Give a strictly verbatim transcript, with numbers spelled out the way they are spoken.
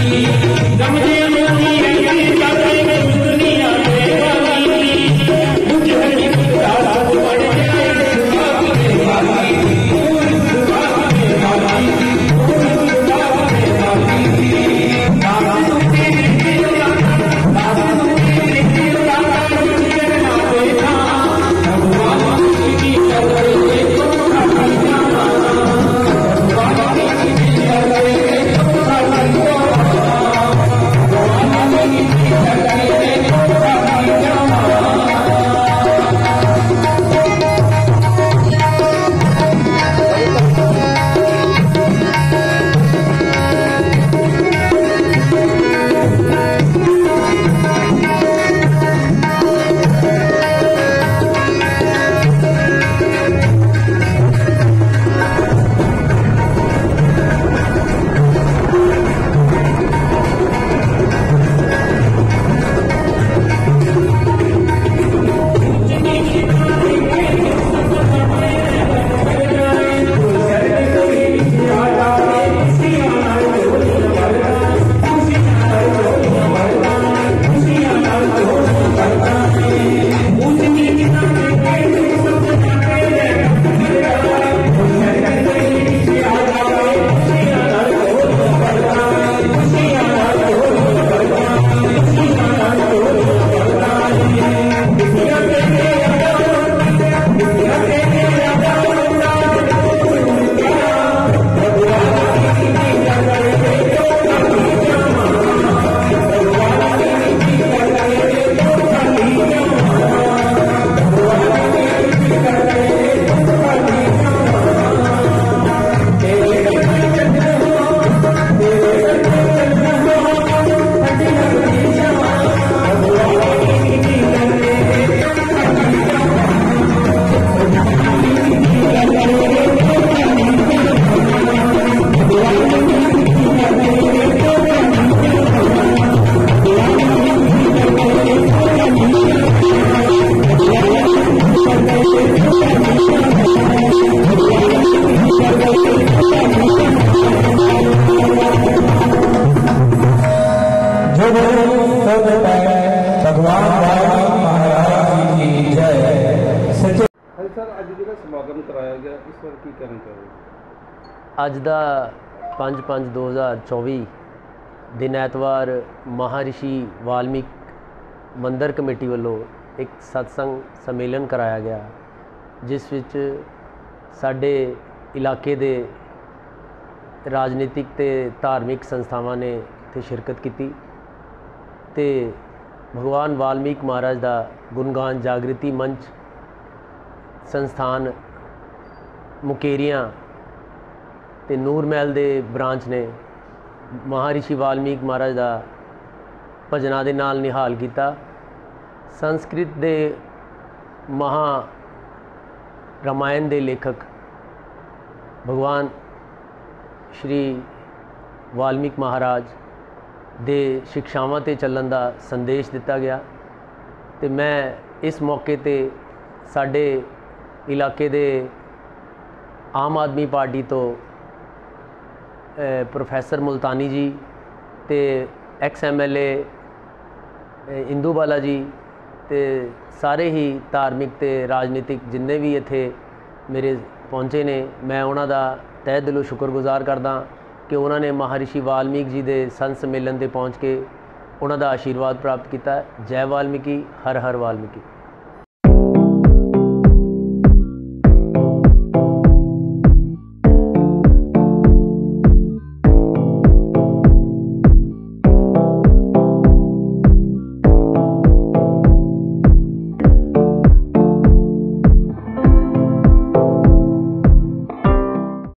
अज का पाँच पाँच दो हज़ार चौबी दिन ऐतवार महारिषि वाल्मीकि मंदिर कमेटी वालों एक सत्संग सम्मेलन कराया गया, जिस विच साडे इलाके दे राजनीतिक ते धार्मिक संस्थावां ने इत्थे शिरकत की ते भगवान वाल्मीकि महाराज का गुणगान जागृति मंच संस्थान मुकेरियां ते नूर महल दे ब्रांच ने महारिषि वाल्मीकि महाराज का भजना दे नाल निहाल किया। संस्कृत दे महा रामायण दे लेखक भगवान श्री वाल्मीकि महाराज दे शिक्षावां ते चलन का संदेश दिता गया। ते मैं इस मौके ते साडे इलाके दे आम आदमी पार्टी तो प्रोफैसर मुल्तानी जी ते ex M L A Indu Bala ji ते सारे ही धार्मिक ते राजनीतिक जिन्ने भी इत्थे मेरे पहुँचे ने, मैं उन्हां दा तहे दिलों शुक्रगुजार करदा कि उन्होंने महारिषि वाल्मीकि जी के संत सम्मेलन ते पहुँच के उन्हां दा आशीर्वाद प्राप्त किया। जय वाल्मीकि, हर हर वाल्मीकि।